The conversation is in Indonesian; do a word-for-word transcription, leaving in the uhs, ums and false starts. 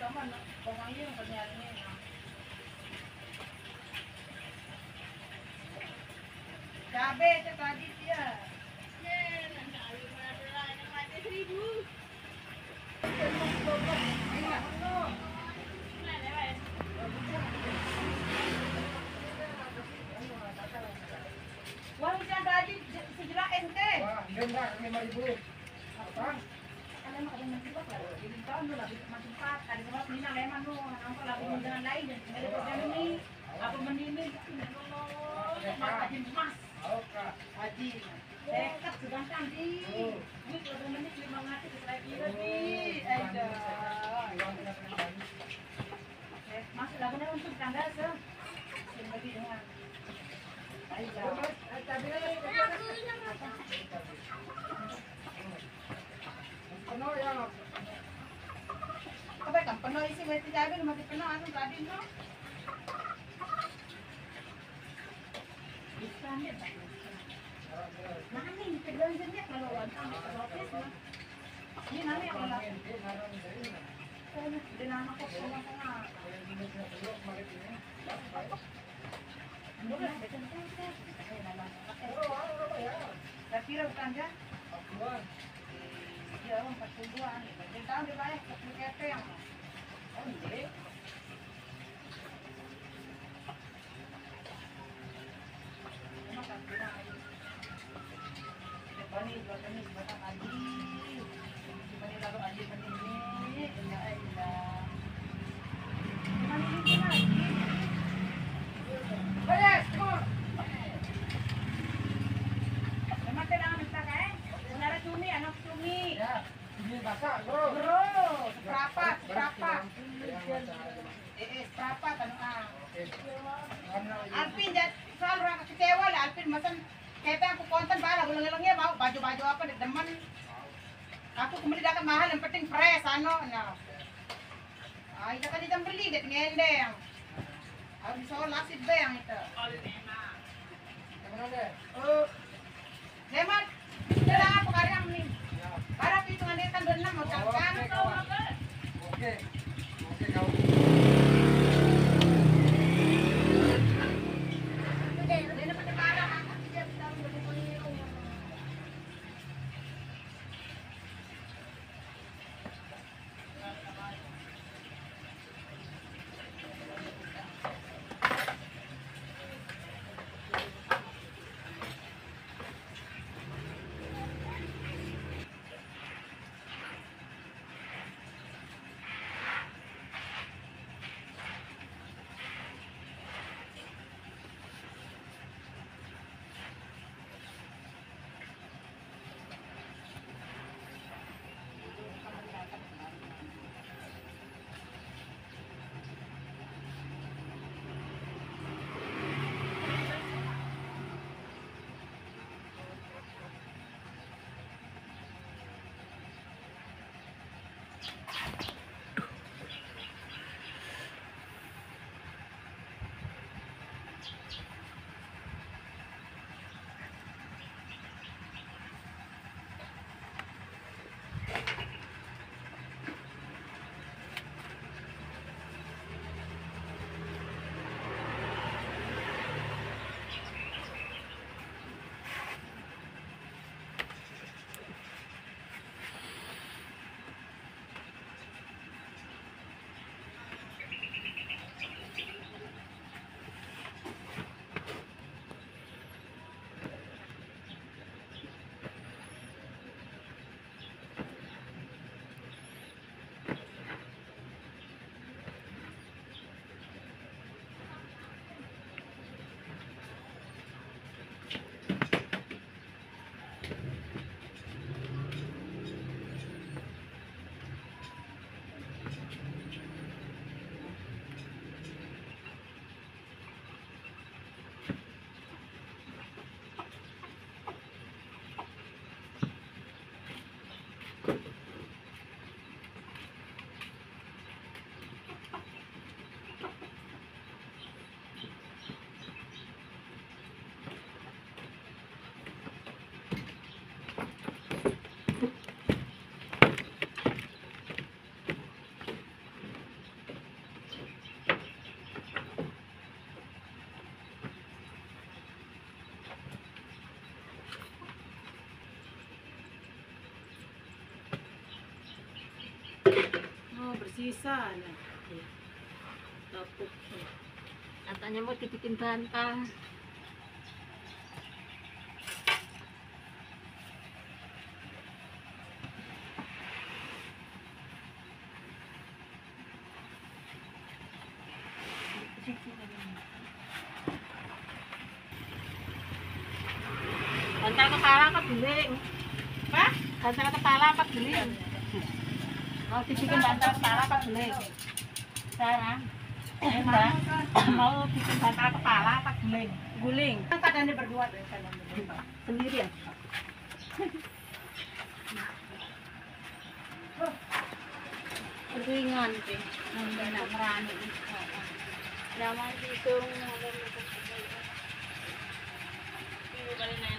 Cabe itu tadi dia. Uang yang tadi sejelas ente. Wah, enggak lima ribu. Apa? Kalau mau ada nanti apa? Jadi tahun dulu lagi masih empat. Tadi semua pindah leman lu. Nampak lagi dengan lain dan ada program ini. Apa menini? Mata emas. Oke. Haji. Dekat sudah cantik. Ini program ini lima ratus lagi lagi. Ada. Masih lagu untuk tangga se. Bagi dengan. Penuh ya. Apa kan penuh isi berarti cabai masih penuh anu tadi no. Bisa nih. Nah ini pegangannya kalau wantang rotis mah. Ini nanti kalau di nama kok sama-sama. Boleh betul betul. Tapi bukan ya? Iya, empat puluh dua nih. Jadi tahun dia banyak sepuluh kete yang. Oh, ini. Cuma kan kira ini. Depan ini, depan ini, depan lagi. Depan ini lalu lagi depan ini. Ya, ya. Depan ini lagi. Bayar, semua. Memang tenang minta kan? Saudara cumi, anak cumi. Ya, ini masak, bro. Bro, seberapa, seberapa? Eh, eh, seberapa kan? Ah. Alvin, jangan selalu orang kecewa lah. Alvin, masa kata aku konten bala, ulang-ulangnya mau baju-baju apa di teman. Aku kembali dapat mahal, yang penting fresh, ano, nah. Ah, itu kan kita beli, dia ngendeng. Harus disolah sih bang itu. Oh, Leman, jalan apa karang nih? Barang hitungan dia kan berenam mau cangkang. Oke, oke kau. Dia dapat barang, aku tidak tahu bagaimana. bersisa. Nah, tapos Katanya mau dibikin bantal. Bantal kepala apa beling? Pak, Bantal kepala apa beling? Mau dibikin bantal kepala apa beling? Sekarang, eh, Mbak, mau bikin bantal kepala apa beling? guling. Kan keadaannya berdua deh, keadaan berdua. Sendirian. Ringan sih, nggak merani. Nyaman sih tuh, ini balik